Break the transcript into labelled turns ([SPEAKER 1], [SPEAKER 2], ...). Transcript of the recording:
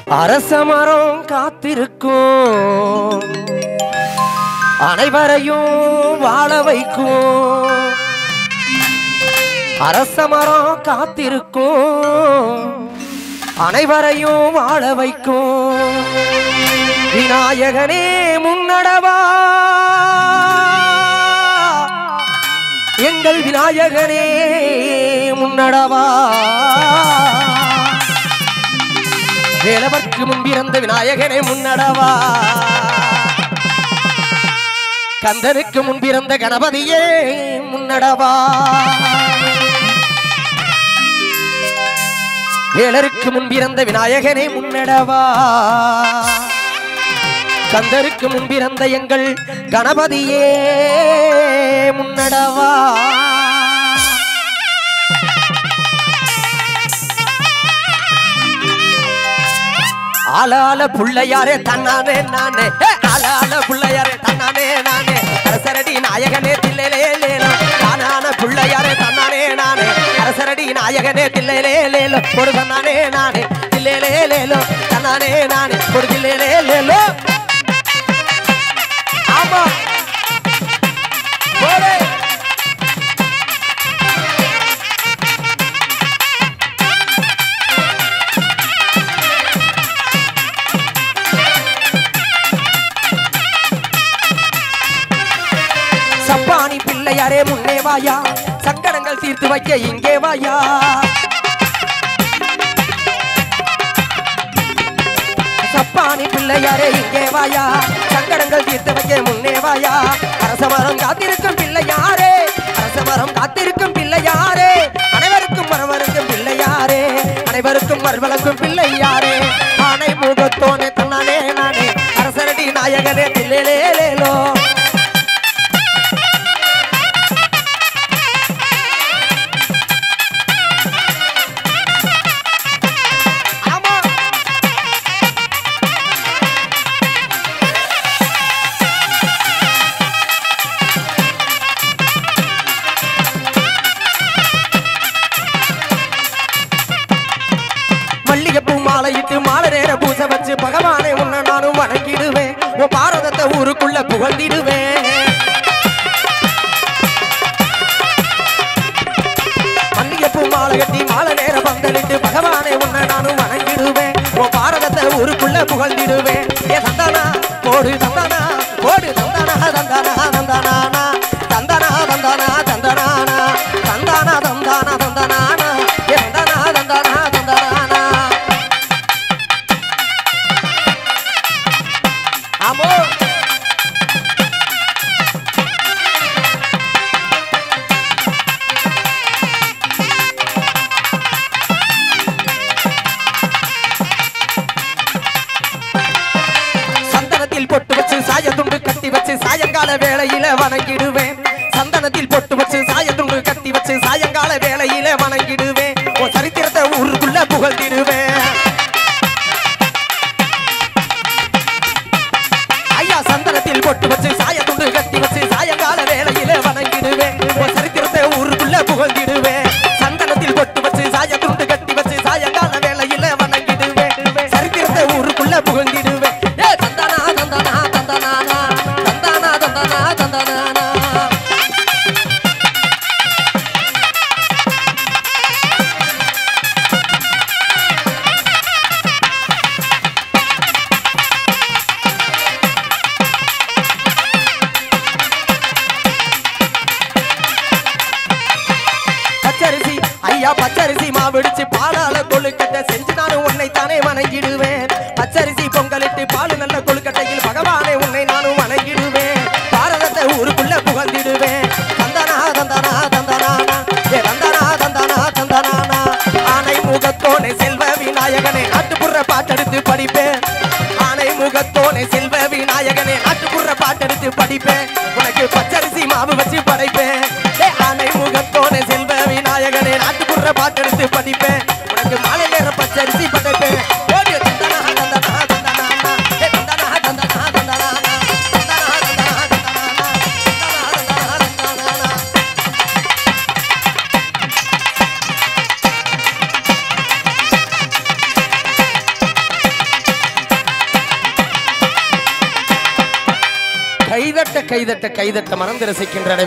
[SPEAKER 1] அரசமரம் காத்திருக்கும் அனைவரையும் வாழ வைக்கும். அரசமரம் காத்திருக்கும் அனைவரையும் வாழ வைக்கும். விநாயகனே முன்னடவா எங்கள் விநாயகனே முன்னடவா. வேலவர்க்கு முன்பிறந்த விநாயகனே முன்னடவா. கந்தனுக்கு முன்பிறந்த கணபதியே முன்னடவா. வேலருக்கு முன்பிறந்த விநாயகனே முன்னடவா. கந்தருக்கு முன்பிறந்த எங்கள் கணபதியே முன்னடவா. ஆளால புள்ளையாரே தன்னானே நானே, ஆளால புள்ளையாரே தன்னானே நானே, அரசரடி நாயகனே தில்லையிலே லேலோ. தானான புள்ளையாரே தன்னானே நானே, அரசரடி நாயகனே தில்லையிலே லேலோ. கொடு தன்னானே நானே தில்லையிலே லேலோ, தன்னானே நானே கொடு தில்லையிலே லேலோ. ஆமா போரே சப்பானி பிள்ளையாரே முன்னே வாயா, சங்கடங்கள் தீர்த்து வைக்க இங்கே வாயா. சப்பானி பிள்ளையாரே இங்கே வாயா, சங்கடங்கள் தீர்த்து வைக்க முன்னே வாயா. அரசமரம் காத்திருக்கும் பிள்ளையாரே, அரசமரம் காத்திருக்கும் பிள்ளையாரே, அனைவருக்கும் மரவருக்கும் பிள்ளையாரே, அனைவருக்கும் மறுவளக்கும் பிள்ளையாரே. ஆனை முகத்தோனே தன்னானே நானே, அரசரடி நாயகனே தில்லையிலே லேலோ. மல்லிகைப்பூ மாலையிட்டு மாலை நேர பூசை வச்சு பகவானை உன்னை நானும் வணங்கிடுவேன். உன் பாரதத்தை ஊருக்குள்ள புகழ்ந்திடுவேன். மல்லிகைப்பூ மாலை கட்டி மாலை நேர பந்தலிட்டு பகவானை உன்னை நானும் வணங்கிடுவேன். உன் பாரதத்தை ஊருக்குள்ள புகழ்ந்திடுவேன். ஏ தந்தானா போடு தந்தானா போடு தந்தானா தந்தானா தந்தானா தந்தானா தந்தானா தந்தானா தந்தானா தந்தானா தந்தானா ஏ தந்தானா தந்தானா தந்தானா. ஆமோ சந்தனத்தில் பொட்டு வச்சு சாயத்துண்டு கட்டி வச்சு சாயங்கால வேளையில வணங்கிடுவேன். சந்தனத்தில் பொட்டு வச்சு சாயத்துண்டு கட்டி வச்சு சாயங்கால வேளையில வணங்கிடுவேன். உன் சரித்திரத்தை ஊருக்குள்ள புகழ்ந்திடுவேன். ஐயா சந்தனத்தில் பொட்டு வச்சு சாயத்துண்டு கட்டி வச்சு சாயங்கால வேளையில வணங்கிடுவேன். உன் சரித்திரத்தை ஊருக்குள்ள புகழ்ந்திடுவேன். சந்தனத்தில் பொட்டு வச்சு சாயத்துண்டு கட்டி வச்சு சாயங்கால வேளையில வணங்கிடுவேன். சரித்திரத்தை ஊருக்குள்ள புகழ்ந்திடுவேன். ஏ தந்தானா தந்தானா தந்தானா தந்தானா தந்தானா தந்தானா. பச்சரிசி ஐயா பச்சரிசி மாவிடிச்சு பாலால கொழுக்கட்டை செஞ்சு நானும் உன்னை தானே வணங்கிடுவேன். பச்சரிசி பொங்கலிட்டு பாலு நல்ல கொழுக்கட்டையில் பகவானை உன்னை நானும் வணங்கிடுவேன். பாரதத்தை ஊருக்குள்ள புகழ்ந்திடுவேன். தந்தானா தந்தானா தந்தானா ஏ தந்தானா தந்தானா தந்தானா. ஆனை முகத்தோனே செல்வ விநாயகனே நாட்டுப்புற பாட்டெடுத்து படிப்பேன். ஆனை முகத்தோனே செல்வ விநாயகனே நாட்டுப்புற பாட்டெடுத்து படிப்பேன். உனக்கு பச்சரிசி மாவு வச்சு படைப்பேன். ஆனை முகத்தோனே செல்வ விநாயகனே நாட்டுப்புற பாட்டெடுத்து படிப்பேன். உனக்கு மாலை நேர பச்சரிசி படைப்பேன். தந்தானா தந்தானா தந்தானா ஏ தந்தானா தந்தானா தந்தானா தந்தானா தந்தானா தந்தானா. கைதட்ட கைதட்ட கைதட்ட மறந்து ரசிக்கின்ற